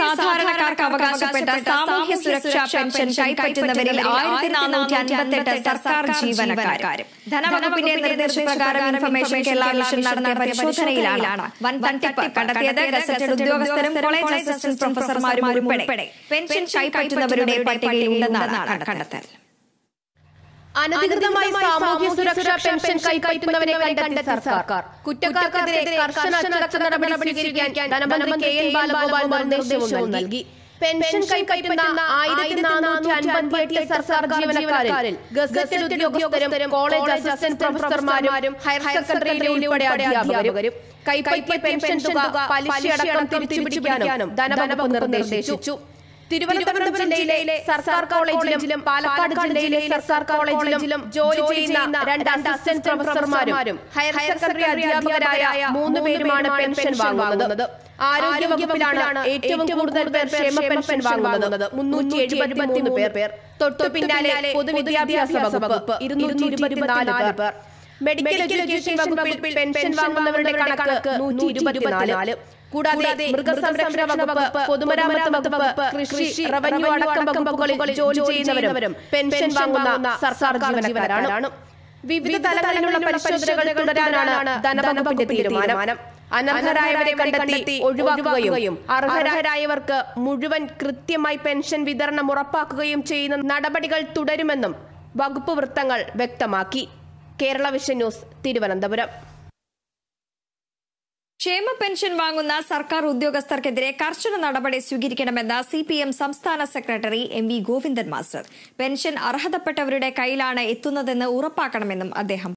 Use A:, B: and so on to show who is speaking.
A: സാധാരണക്കാർക്ക് അവകാശപ്പെട്ട സാമൂഹ്യ സുരക്ഷാ പെൻഷൻ കൈപ്പറ്റുന്നവരിൽ 1458 സർക്കാർ ജീവനക്കാരും. ധനവകുപ്പിന്റെ നിർദ്ദേശപ്രകാരം ഇൻഫർമേഷൻ കേരള മിഷൻ നടത്തിയ പരിശോധനയിലാണ് വൻ തട്ടിപ്പ് കണ്ടെത്തിയത്. ഗസറ്റഡ് ഉദ്യോഗസ്ഥരും കോളേജ് അസിസ്റ്റന്റ് പ്രൊഫസർമാരും ഉൾപ്പെടെ പെൻഷൻ കൈപ്പറ്റുന്നവരുടെ പട്ടികയിലുണ്ടെന്നാണ് കണ്ടെത്തൽ.
B: അനധികൃതമായി സാമൂഹ്യ സുരക്ഷാ പെൻഷൻ കൈപ്പറ്റുന്നവരെ കണ്ടെത്തി സർക്കാർ. കുറ്റക്കാർക്കെതിരെ കർശന നടപടി സ്വീകരിക്കാൻ ധനമന്ത്രി കെ.എൻ. ബാലഗോപാൽ നിർദ്ദേശവും നൽകി. പെൻഷൻ കൈപ്പറ്റുന്ന 1458 സർക്കാർ ജീവനക്കാരിൽ ഗസറ്റഡ് ഉദ്യോഗസ്ഥരും കോളേജ് അസിസ്റ്റന്റ് പ്രൊഫസർമാരും ഹയർ സെക്കൻഡറിയിലെ ഉൾപ്പെടെ അധ്യാപകരും കൈപ്പറ്റിയ പെൻഷൻ തുക പലിശയടക്കം തിരിച്ചുപിടിക്കാനും ധനവകുപ്പ് നിർദ്ദേശിച്ചു. തിരുവനന്തപുരം ജില്ലയിലെ സർക്കാർ കോളേജിലും പാലക്കാട് ജില്ലയിലെ സർക്കാർ കോളേജിലും ജോലി ചെയ്യുന്ന 2 അസിസ്റ്റന്റ് പ്രൊഫസർമാരും ഹയർ സെക്കൻഡറി അധ്യാപകരായ 3 പേരുമാണ് പെൻഷൻ വാങ്ങുന്നത്. ആരോഗ്യവകുപ്പിലാണ് ഏറ്റവും കൂടുതൽ പേർ ക്ഷേമ പെൻഷൻ വാങ്ങുന്നത്, 373 പേർ. തൊട്ടു പിന്നാലെ പൊതുവിദ്യാഭ്യാസ വകുപ്പ് 224 പേർ. മെഡിക്കൽ എഡ്യൂക്കേഷൻ വകുപ്പിൽ പെൻഷൻ വാങ്ങുന്നവരുടെ കണക്ക് 124. കൂടാതെ മൃഗസംരക്ഷണ വകുപ്പ്, പൊതുമരാമത്ത് വകുപ്പ്, കൃഷി, റവന്യൂ അടക്കം വകുപ്പുകളിൽ ജോലി ചെയ്യുന്നവരും പെൻഷൻ വാങ്ങുന്ന സർക്കാർ ജീവനക്കാരാണ്. വിവിധ തലങ്ങളിലുള്ള പരിശോധനകൾ തുടരാനാണ് ധനവകുപ്പിന്റെ തീരുമാനം. അനർഹരായവരെ കണ്ടെത്തി ഒഴിവാക്കുകയും അർഹരായവർക്ക് മുഴുവൻ കൃത്യമായി പെൻഷൻ വിതരണം ഉറപ്പാക്കുകയും ചെയ്യുന്ന നടപടികൾ തുടരുമെന്നും വകുപ്പ് വൃത്തങ്ങൾ വ്യക്തമാക്കി. Kerala vision news, Thiruvananthapuram.
A: ക്ഷേമ പെൻഷൻ വാങ്ങുന്ന സർക്കാർ ഉദ്യോഗസ്ഥർക്കെതിരെ കർശന നടപടി സ്വീകരിക്കണമെന്ന് CPM സംസ്ഥാന secretary MV Govindan master. Pension അർഹതപ്പെട്ടവരുടെ കയ്യിലാണ് എത്തുന്നതെന്ന് ഉറപ്പാക്കണമെന്നും അദ്ദേഹം